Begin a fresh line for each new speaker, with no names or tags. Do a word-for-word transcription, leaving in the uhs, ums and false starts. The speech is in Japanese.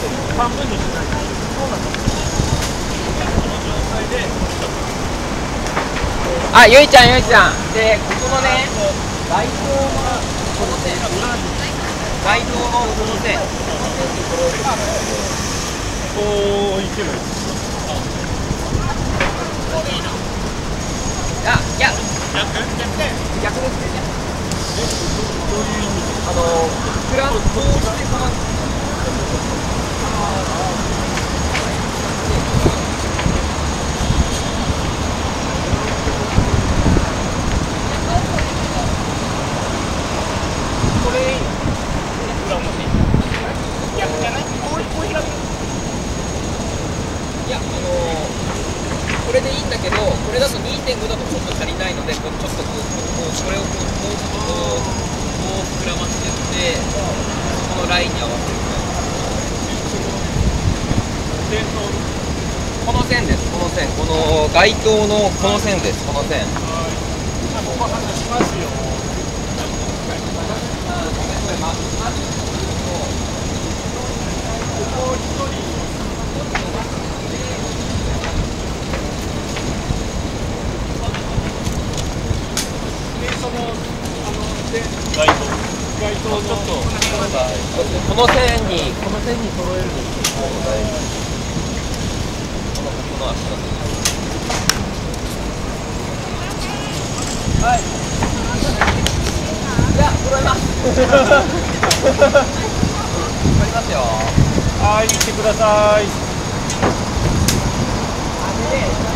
半分にしないと。そうなんです。この状態で。
あ、ゆいちゃん、ゆいちゃん。で、ここのね、街灯のこの線、街灯のこの線。
こういけばいい。
あ、いや、
逆逆で。
逆ですね。
どういう意味で。
あの、フランスこうしてこの。これいいの？
裏表。逆じゃない？こうこう開く。
いや、あのー、これでいいんだけど、これだと にてんご だとちょっと足りないので、こうちょっとこう、こうこれをこう、こう、こう、こう膨らましてって、このラインに合わせる。この線です、この線、この街灯のこの線です、この線。
じゃあ、ここ外しますよ。ここ一人。その、あの、で、街灯。街灯のちょっと、
この線に、この線に揃えるのに結構大事。この、この足の線。はい。いや、揃えます。揃いますよ。
はい、行ってください。
あれで